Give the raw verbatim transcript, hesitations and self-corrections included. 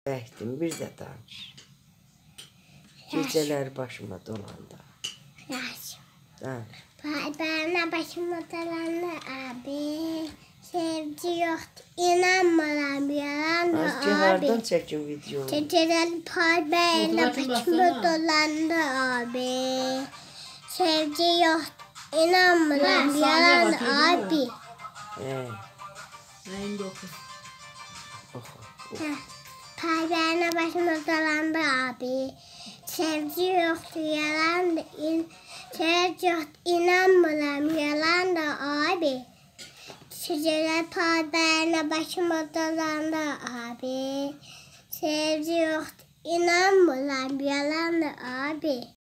Bəkdim, bir də danış. Gecələr başıma dolanda. Yaxşı. Danış. Paybarına başıma dolanda abi. Sevgi yoxdur, inanmıram, yalandır abi. Azki hardan çəkin videonu? Gecələr paybarına başıma dolanda abi. Sevgi yoxdur, inanmıram, yalandır abi. He. Ayında oku. Oxu. Paybarına başıma dolanda abi. Sevgi yoxdur, yalandır, in sevgi yoxdur, inanmıram, yalandır abi. Gecələr paybarına başıma dolanda abi. Sevgi yoxdur, inanmıram, yalandır abi.